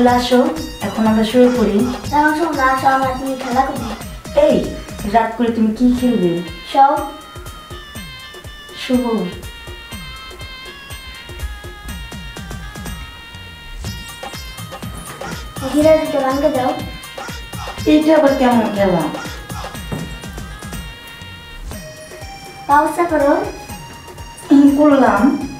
তাহলে আসো, এখন আমরা শুয়ে পড়ি। তেমন শোন না, আসো আমরা তুমি খেলা করবো। এই রাত করে তুমি কি খেলবে? সব শুভ ঘিরে দিতে ভাঙে দাও। এইটা আবার কেমন খেলা? ব্যবস্থা করো। করলাম।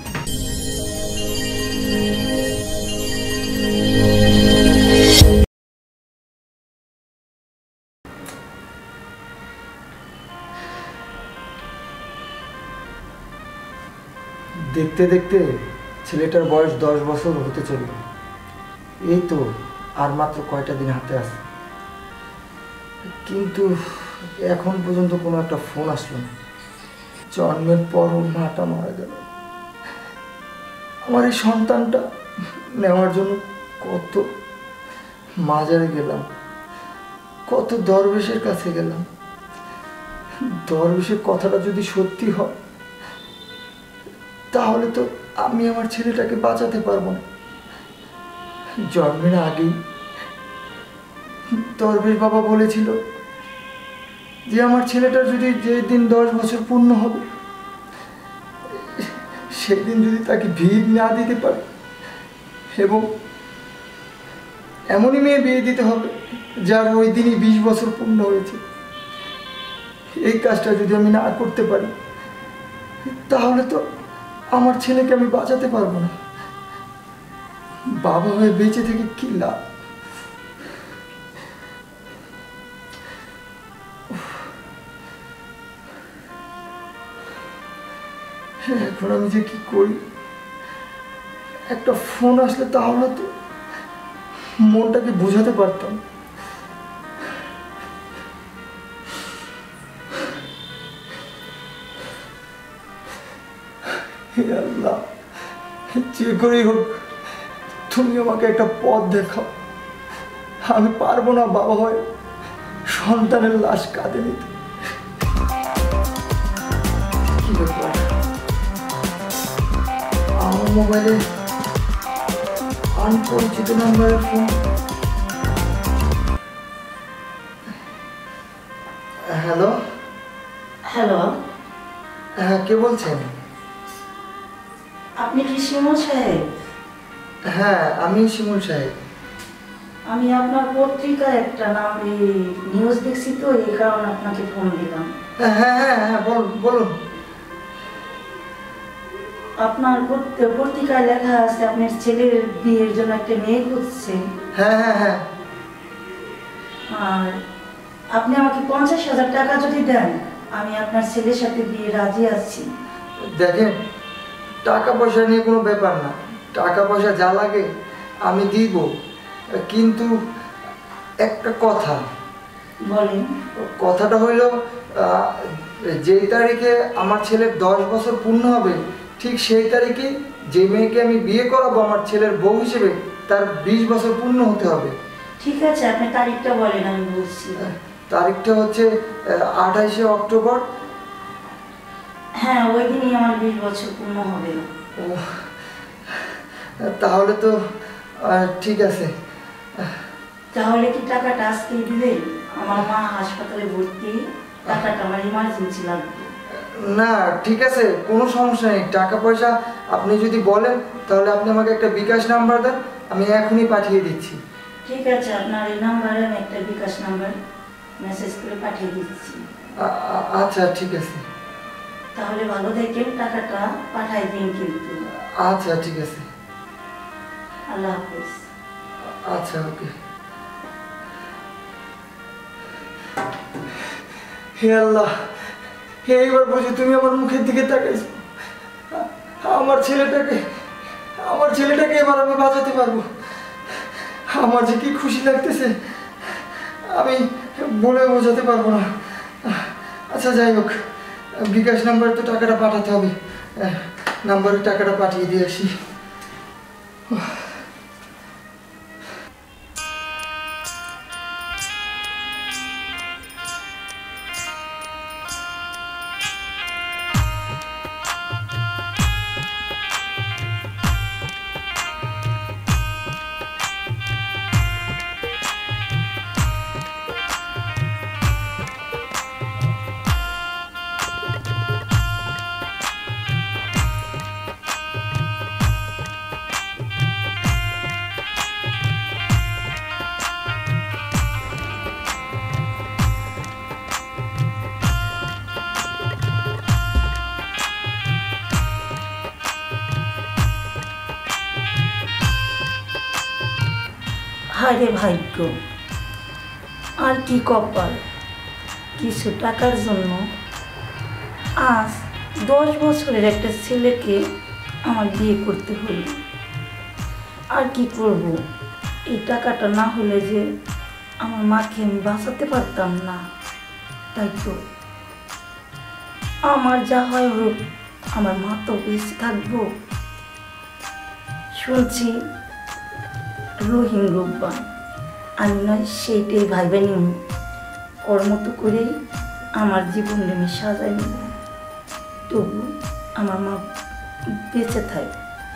দেখতে দেখতে ছেলেটার বয়স 10 বছর হতে চলল। এই তো আর মাত্র কয়টা দিন হাতে আছে, কিন্তু এখন পর্যন্ত কোনো একটা ফোন আসলো না। জন্মের পর ওর মাটা মারা গেল। আমার এই সন্তানটা নেওয়ার জন্য কত মাজারে গেলাম, কত দরবেশের কাছে গেলাম। দরবেশের কথাটা যদি সত্যি হয় তাহলে তো আমি আমার ছেলেটাকে বাঁচাতে পারবো না। জন্মের আগেই দরবেশ বাবা বলেছিল যে আমার ছেলেটার যদি যেদিন 10 বছর পূর্ণ হবে সেদিন যদি তাকে ভিড় না দিতে পারে এবং এমনই মেয়ে বিয়ে দিতে হবে যার ওই দিনই 20 বছর পূর্ণ হয়েছে। এই কাজটা যদি আমি না করতে পারি তাহলে তো আমার ছেলেকে আমি বাঁচাতে পারবো না। বাবা হয়ে বেঁচে থেকে কি লাভ? এখন আমি যে কি করি? একটা ফোন আসলে তাহলে তো মনটাকে বোঝাতে পারতাম। হে আল্লাহ, যে করেই হোক তুমি আমাকে একটা পথ দেখাও। আমি পারবো না বাবা হয়ে সন্তানের লাশ কাঁধে নিতে। কি ব্যাপার, আমার মোবাইলে আনপরিচিত নাম্বারের ফোন। হ্যালো। হ্যালো, হ্যাঁ, কে বলছেন? আপনি কি শিমুল সাহেব? হ্যাঁ, আমি শিমুল সাহেব। আমি আপনার পত্রিকায় একটা নাম নিউজ দেখছি, তো এই কারণে আপনাকে ফোন দিলাম। হ্যাঁ হ্যাঁ হ্যাঁ, বলুন। আপনার পত্রিকায় লেখা আছে আপনার ছেলের বিয়ের জন্য একটা মেয়ে খুঁজছেন। হ্যাঁ হ্যাঁ হ্যাঁ। আর আপনি আমাকে 50,000 টাকা যদি দেন আমি আপনার ছেলের সাথে বিয়ে রাজি আছি। দেখেন, টাকা পয়সা নিয়ে কোনো ব্যাপার না, টাকা পয়সা যা লাগে আমি দিব, কিন্তু একটা কথা। বলেন। কথাটা হইল, যেই তারিখে আমার ছেলের 10 বছর পূর্ণ হবে ঠিক সেই তারিখে যে মেয়েকে আমি বিয়ে করাবো আমার ছেলের বউ হিসেবে তার 20 বছর পূর্ণ হতে হবে। ঠিক আছে, আপনি তারিখটা বলেন, আমি বলছি। তারিখটা হচ্ছে 28শে অক্টোবর। হ্যাঁ, ওই দিনই আমার 20 বছর পূর্ণ হবে। তাহলে তো ঠিক আছে। তাহলে কি টাকাটা আজকেই দিবেন? আমার মা হাসপাতালে ভর্তি, টাকাটা আমার ইমার্জেন্সি লাগবে। না, ঠিক আছে, কোনো সমস্যা নেই। টাকা পয়সা আপনি যদি বলেন তাহলে আপনি আমাকে একটা বিকাশ নাম্বার দেন, আমি এখনই পাঠিয়ে দিচ্ছি। ঠিক আছে, আপনার এই নাম্বারে আমি একটা বিকাশ নাম্বার মেসেজ করে পাঠিয়ে দিচ্ছি। আচ্ছা, ঠিক আছে। তাহলে ভালো দেখেন, টাকাটা পাঠাই দিন কিন্তু। আচ্ছা, ঠিক আছে। আল্লাহ হাফেজ। আচ্ছা, ওকে। হে আল্লাহ, এইবার বুঝি তুমি আমার মুখের দিকে তাকাইছো। আমার ছেলেটাকে এবার আমি বাঁচাতে পারবো। আমার যে কি খুশি লাগতেছে আমি বলে বোঝাতে পারবো না। আচ্ছা, যাই হোক, বিকাশ নাম্বারে তো টাকাটা পাঠাতে হবে, নাম্বারে টাকাটা পাঠিয়ে দিয়ে আসি। হায়রে ভাগ্য, আর কি কপাল, কিছু টাকার জন্য আজ 10 বছরের একটা ছেলেকে আমার বিয়ে করতে হলো। আর কি করব, এই টাকাটা না হলে যে আমার মাকে আমি বাঁচাতে পারতাম না। তাই তো আমার যা হয় হোক, আমার মা তো বেঁচে থাকবো। শুনছি রহিম রূপবান, আমি নয় সেইটাই ভাইবে নিব, ওর মতো করেই আমার জীবন আমি সাজাই নেব। তবু আমার মা বেঁচে থাক।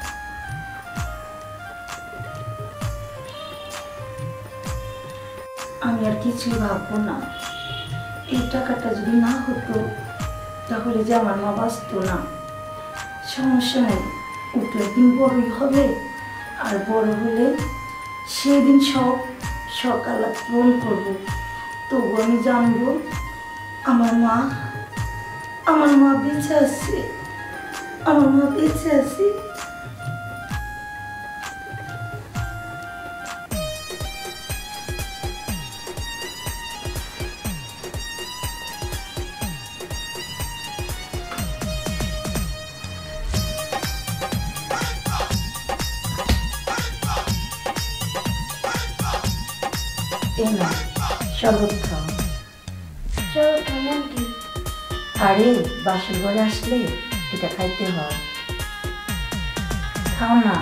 আমি আর কিছুই ভাববো না। এই টাকাটা যদি না হতো তাহলে যে আমার মা বাঁচত না। সমস্যা নেই, উঠলে দিন বড়ই হবে, আর বড় হলে সেদিন সব সকাল পূরণ করবো। তবু আমি জানবো আমার মা বেঁচে আছে, আমার মা বেঁচে আছে। এই না শরবত খাও। শরবত নাম কি? আরে বাসর ঘরে আসলে এটা খাইতে হয়, খাও না।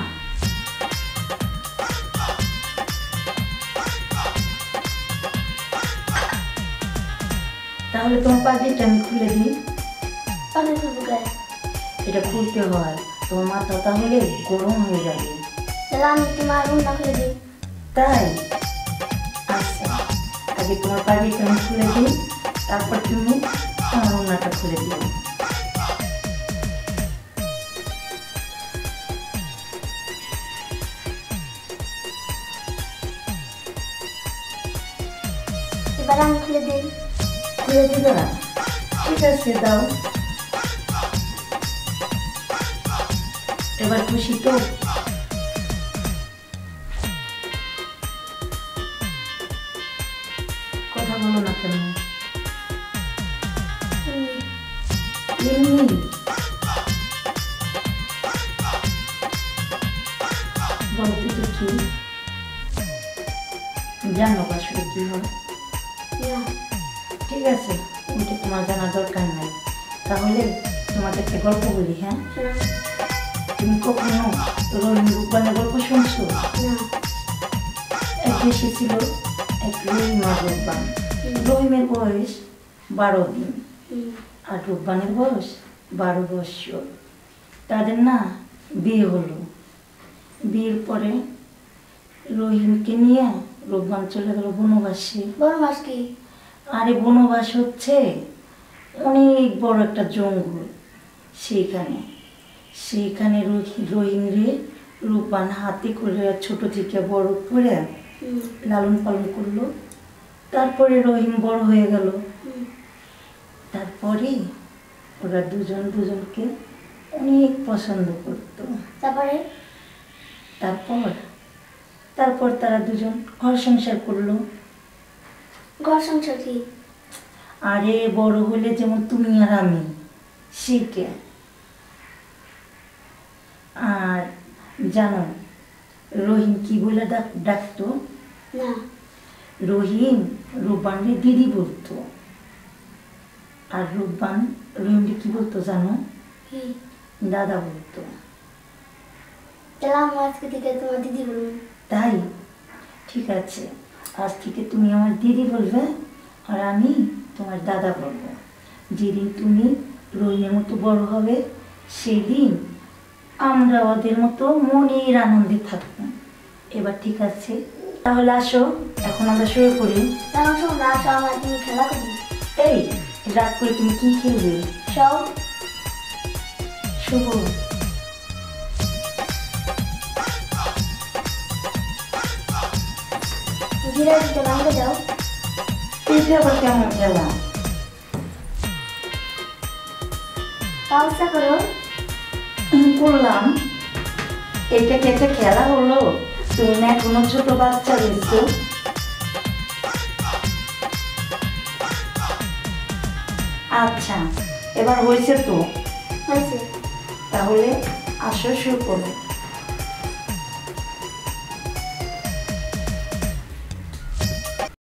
তাহলে তোমার পাখিটা আমি খুলে দিই। পানি খুলবো গায়ে? এটা খুলতে হয়, তোমার মাথা তাহলে গরম হয়ে যাবে। তাহলে আমি তোমার রুমটা খুলে দিই। তাই আচ্ছা, আগে তোমার পাখিটা আমি খুলে দিই, তারপর তুমি আমার ওনাটা খুলে দিও। এবার আমি খুলে দিই। খুলে দিবে না? ঠিক আছে, দাও। এবার খুশি তো? কথা বলো না কেন? এমনি বলতে তো কি জানো আসলে কি হয়? না। ঠিক আছে, ওইটা তোমার জানা দরকার নাই। তাহলে তোমাকে একটা গল্প বলি। হ্যাঁ, শোনো। তুমি কখনো রহিম রূপবানের গল্প শুনছো? না। এক দেশে ছিল এক রহিম আর রূপবান। রহিমের বয়স 12 দিন আর রূপবানের বয়স 12 বৎসর। তাদের না বিয়ে হলো। বিয়ের পরে রহিমকে নিয়ে রূপবান চলে গেল বনবাসে। বনবাস কি? আরে বনবাস হচ্ছে অনেক বড় একটা জঙ্গল। সেইখানে রহিম রে রূপবান হাতে করে ছোট থেকে বড় করে লালন পালন করলো। তারপরে রহিম বড় হয়ে গেল। তারপরে ওরা দুজন দুজনকে অনেক পছন্দ করতো। তারপর তারা দুজন ঘর সংসার করলো। ঘর সংসার কি? আরে বড় হলে যেমন তুমি আর আমি, সেইটা। আর জানো রহিম কি বলে ডাকতো? না। রহিম রূপবানকে দিদি বলতো, আর রূপবান রহিমকে কি বলতো জানো? কি? দাদা বলতো। তাহলে আমি আজকে থেকে তোমার দিদি বলবো। তাই ঠিক আছে, আজ থেকে তুমি আমার দিদি বলবে আর আমি তোমার দাদা বলবো। যেদিন তুমি রহিমের মতো বড় হবে সেদিন আমরা ওদের মতো মনের আনন্দে থাকবো। এবার ঠিক আছে, তাহলে আসো এখন আমরা শুরু করি। না শোন না, আসো আমার তুমি খেলা করি। এই রাত করে তুমি কি খেলবে? সব শুভ ধীরে ধীরে ভাঙতে যাও। এটা আবার কেমন খেলা? ব্যবস্থা করো। করলাম, এটা কি একটা খেলা হলো? তুমি না এখনো ছোট বাচ্চা রয়েছো। আচ্ছা, এবার হয়েছে তো, হয়েছে। তাহলে আসো শুরু করো।